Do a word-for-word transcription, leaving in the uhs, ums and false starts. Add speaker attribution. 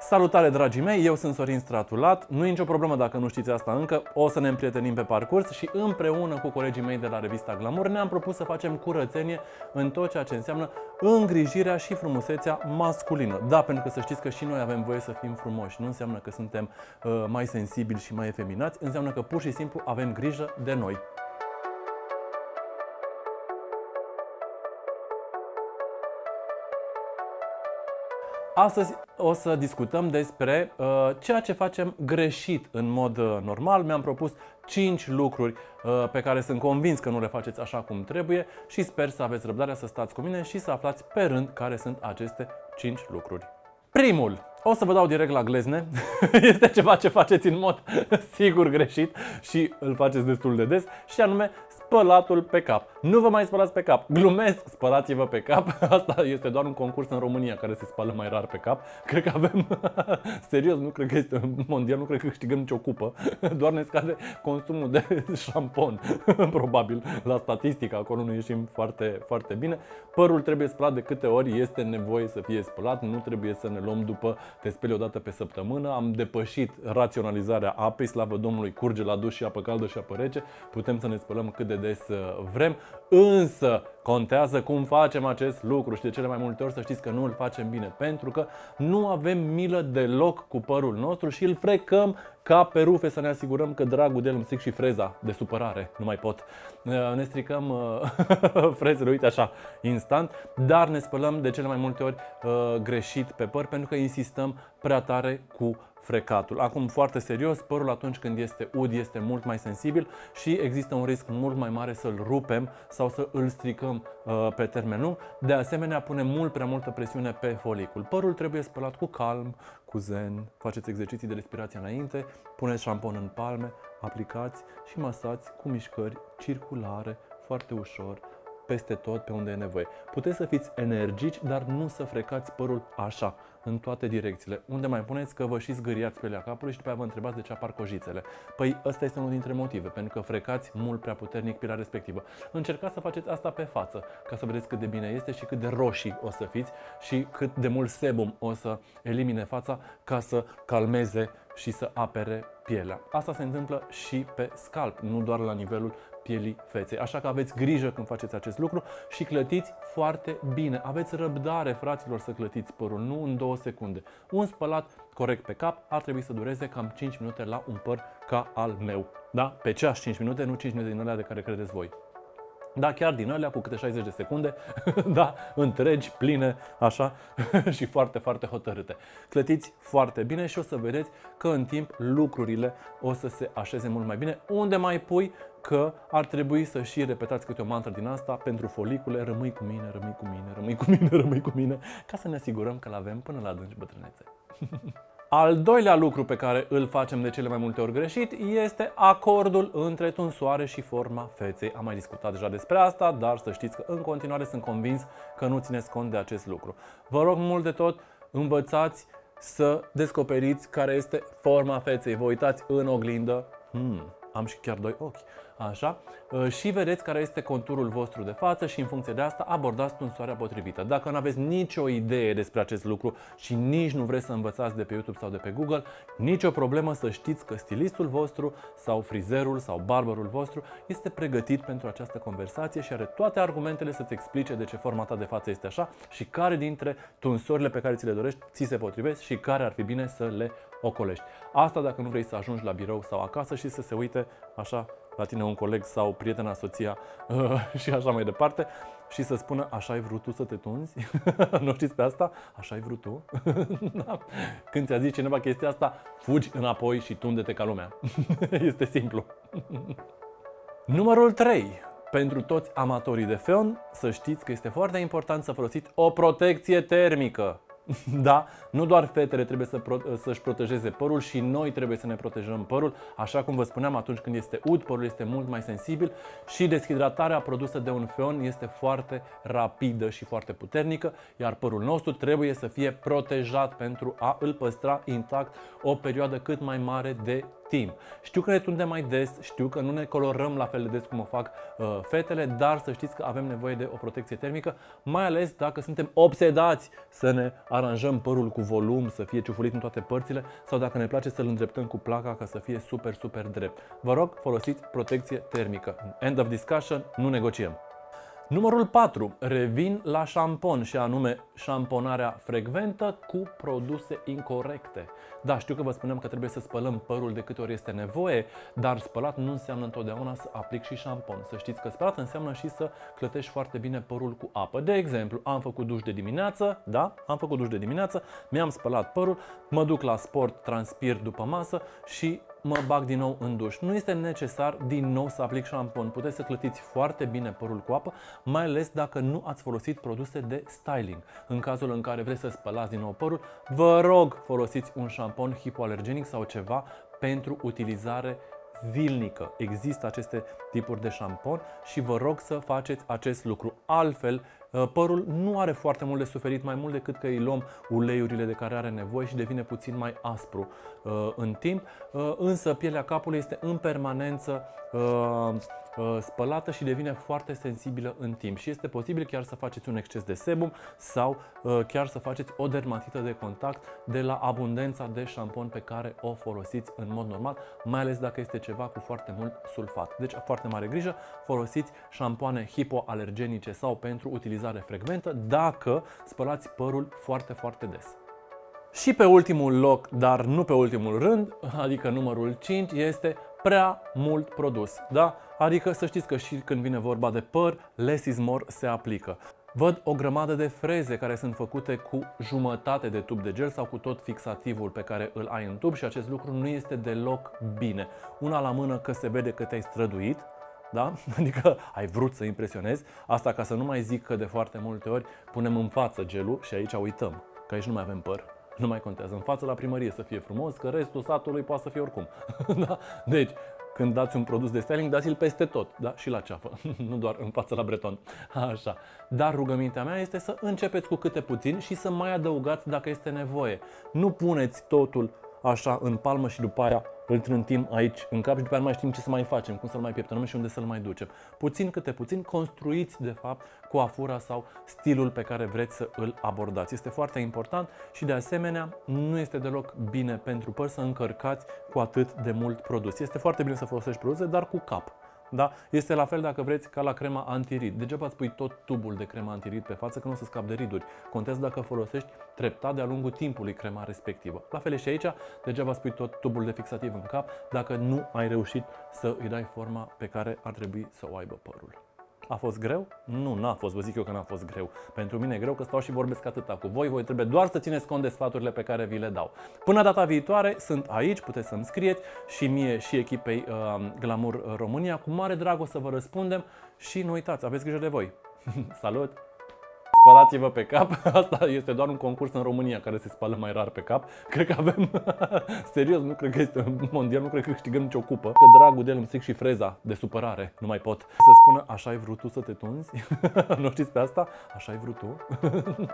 Speaker 1: Salutare, dragii mei, eu sunt Sorin Stratulat. Nu e nicio problemă dacă nu știți asta încă, o să ne împrietenim pe parcurs și împreună cu colegii mei de la revista Glamour ne-am propus să facem curățenie în tot ceea ce înseamnă îngrijirea și frumusețea masculină. Da, pentru că să știți că și noi avem voie să fim frumoși. Nu înseamnă că suntem uh, mai sensibili și mai efeminați, înseamnă că pur și simplu avem grijă de noi. Astăzi o să discutăm despre uh, ceea ce facem greșit în mod uh, normal. Mi-am propus cinci lucruri uh, pe care sunt convins că nu le faceți așa cum trebuie și sper să aveți răbdarea să stați cu mine și să aflați pe rând care sunt aceste cinci lucruri. Primul, o să vă dau direct la glezne, este ceva ce faceți în mod sigur greșit și îl faceți destul de des, și anume spălatul pe cap. Nu vă mai spălați pe cap, glumesc, spălați-vă pe cap. Asta este doar un concurs în România care se spală mai rar pe cap. Cred că avem, serios, nu cred că este mondial, nu cred că câștigăm nicio cupă. Doar ne scade consumul de șampon, probabil, la statistică, acolo nu ieșim foarte, foarte bine. Părul trebuie spălat de câte ori este nevoie să fie spălat, nu trebuie să ne luăm după te speli o dată pe săptămână. Am depășit raționalizarea apei, slavă Domnului, curge la duș și apă caldă și apă rece, putem să ne spălăm cât de des vrem, însă contează cum facem acest lucru și de cele mai multe ori să știți că nu îl facem bine, pentru că nu avem milă deloc cu părul nostru și îl frecăm ca pe rufe să ne asigurăm că dragul de el îmi stric și freza de supărare, nu mai pot. Ne stricăm frezele, uite așa, instant, dar ne spălăm de cele mai multe ori uh, greșit pe păr pentru că insistăm prea tare cu frecatul. Acum, foarte serios, părul atunci când este ud este mult mai sensibil și există un risc mult mai mare să-l rupem sau să îl stricăm uh, pe termen lung. De asemenea, punem mult prea multă presiune pe folicul. Părul trebuie spălat cu calm, cu zen, faceți exerciții de respirație înainte, puneți șampon în palme, aplicați și masați cu mișcări circulare, foarte ușor, peste tot pe unde e nevoie. Puteți să fiți energici, dar nu să frecați părul așa, în toate direcțiile. Unde mai puneți că vă și zgâriați pielea capului și după aia vă întrebați de ce apar cojițele. Păi ăsta este unul dintre motive, pentru că frecați mult prea puternic pielea respectivă. Încercați să faceți asta pe față, ca să vedeți cât de bine este și cât de roșii o să fiți și cât de mult sebum o să elimine fața ca să calmeze și să apere pielea. Asta se întâmplă și pe scalp, nu doar la nivelul pielii feței. Așa că aveți grijă când faceți acest lucru și clătiți foarte bine. Aveți răbdare, fraților, să clătiți părul, nu în două secunde. Un spălat corect pe cap ar trebui să dureze cam cinci minute la un păr ca al meu. Da? Pe ceas cinci minute, nu cinci minute din alea de care credeți voi. Da, chiar din alea, cu câte șaizeci de secunde, da, întregi, pline, așa, și foarte, foarte hotărâte. Clătiți foarte bine și o să vedeți că în timp lucrurile o să se așeze mult mai bine. Unde mai pui că ar trebui să și repetați câte o mantră din asta pentru folicule: rămâi cu mine, rămâi cu mine, rămâi cu mine, rămâi cu mine, ca să ne asigurăm că l-avem până la adânci bătrânețe. Al doilea lucru pe care îl facem de cele mai multe ori greșit este acordul între tunsoare și forma feței. Am mai discutat deja despre asta, dar să știți că în continuare sunt convins că nu țineți cont de acest lucru. Vă rog mult de tot, învățați să descoperiți care este forma feței. Vă uitați în oglindă, hmm, am și chiar doi ochi, așa, și vedeți care este conturul vostru de față și în funcție de asta abordați tunsoarea potrivită. Dacă nu aveți nicio idee despre acest lucru și nici nu vreți să învățați de pe YouTube sau de pe Google, nicio problemă, să știți că stilistul vostru sau frizerul sau barberul vostru este pregătit pentru această conversație și are toate argumentele să-ți explice de ce forma ta de față este așa și care dintre tunsorile pe care ți le dorești ți se potrivesc și care ar fi bine să le ocolești. Asta dacă nu vrei să ajungi la birou sau acasă și să se uite așa la tine un coleg sau prietena, soția uh, și așa mai departe și să spună: așa ai vrut tu să te tunzi? Nu știți pe asta? Așa ai vrut tu? Da. Când ți-a zis cineva chestia asta, fugi înapoi și tunde-te ca lumea. Este simplu. Numărul trei. Pentru toți amatorii de feon, să știți că este foarte important să folosiți o protecție termică. Da, nu doar fetele trebuie să pro să-și protejeze părul și noi trebuie să ne protejăm părul. Așa cum vă spuneam, atunci când este ud, părul este mult mai sensibil și deshidratarea produsă de un feon este foarte rapidă și foarte puternică, iar părul nostru trebuie să fie protejat pentru a îl păstra intact o perioadă cât mai mare de timp. Știu că ne tundem mai des, știu că nu ne colorăm la fel de des cum o fac uh, fetele, dar să știți că avem nevoie de o protecție termică, mai ales dacă suntem obsedați să ne aranjăm părul cu volum, să fie ciufulit în toate părțile, sau dacă ne place să-l îndreptăm cu placa ca să fie super, super drept. Vă rog, folosiți protecție termică. End of discussion, nu negociem. Numărul patru. Revin la șampon și anume șamponarea frecventă cu produse incorrecte. Da, știu că vă spuneam că trebuie să spălăm părul de câte ori este nevoie, dar spălat nu înseamnă întotdeauna să aplic și șampon. Să știți că spălat înseamnă și să clătești foarte bine părul cu apă. De exemplu, am făcut duș de dimineață, da, am făcut duș de dimineață, mi-am spălat părul, mă duc la sport, transpir după masă și mă bag din nou în duș. Nu este necesar din nou să aplic șampon. Puteți să clătiți foarte bine părul cu apă, mai ales dacă nu ați folosit produse de styling. În cazul în care vreți să spălați din nou părul, vă rog, folosiți un șampon hipoalergenic sau ceva pentru utilizare zilnică. Există aceste tipuri de șampon și vă rog să faceți acest lucru. Altfel, părul nu are foarte mult de suferit, mai mult decât că îi luăm uleiurile de care are nevoie și devine puțin mai aspru uh, în timp, uh, însă pielea capului este în permanență uh, uh, spălată și devine foarte sensibilă în timp și este posibil chiar să faceți un exces de sebum sau uh, chiar să faceți o dermatită de contact de la abundența de șampon pe care o folosiți în mod normal, mai ales dacă este ceva cu foarte mult sulfat. Deci, foarte mare grijă, folosiți șampoane hipoalergenice sau pentru utilizare frecventă dacă spălați părul foarte, foarte des. Și pe ultimul loc, dar nu pe ultimul rând, adică numărul cinci, este prea mult produs. Da? Adică să știți că și când vine vorba de păr, less is more se aplică. Văd o grămadă de freze care sunt făcute cu jumătate de tub de gel sau cu tot fixativul pe care îl ai în tub și acest lucru nu este deloc bine. Una la mână că se vede că te-ai străduit, da? Adică ai vrut să impresionezi, asta ca să nu mai zic că de foarte multe ori punem în față gelul și aici uităm că aici nu mai avem păr, nu mai contează. În față la primărie să fie frumos, că restul satului poate să fie oricum. Da? Deci, când dați un produs de styling, dați-l peste tot, da? Și la ceafă, nu doar în față la breton. Așa. Dar rugămintea mea este să începeți cu câte puțin și să mai adăugați dacă este nevoie. Nu puneți totul așa în palmă și după aia îl trântim aici în cap și după aia nu mai știm ce să mai facem, cum să-l mai pieptănăm și unde să-l mai ducem. Puțin câte puțin construiți de fapt coafura sau stilul pe care vreți să îl abordați. Este foarte important și de asemenea nu este deloc bine pentru păr să încărcați cu atât de mult produs. Este foarte bine să folosești produse, dar cu cap. Da? Este la fel dacă vreți ca la crema antirid. Degeaba îți pui tot tubul de crema antirid pe față că nu o să scapi de riduri. Contează dacă folosești treptat de-a lungul timpului crema respectivă. La fel și aici, degeaba îți pui tot tubul de fixativ în cap dacă nu ai reușit să îi dai forma pe care ar trebui să o aibă părul. A fost greu? Nu, n-a fost, vă zic eu că n-a fost greu. Pentru mine e greu că stau și vorbesc atâta cu voi, voi trebuie doar să țineți cont de sfaturile pe care vi le dau. Până data viitoare, sunt aici, puteți să-mi scrieți și mie și echipei uh, Glamour România. Cu mare drag o să vă răspundem și nu uitați, aveți grijă de voi. Salut! Spălați-vă pe cap, asta este doar un concurs în România care se spală mai rar pe cap. Cred că avem, serios, nu cred că este mondial, nu cred că câștigăm nicio cupă. Că dragul de el îmi stric și freza de supărare, nu mai pot. Să spună, așa ai vrut tu să te tunzi? Nu știți pe asta? Așa ai vrut tu?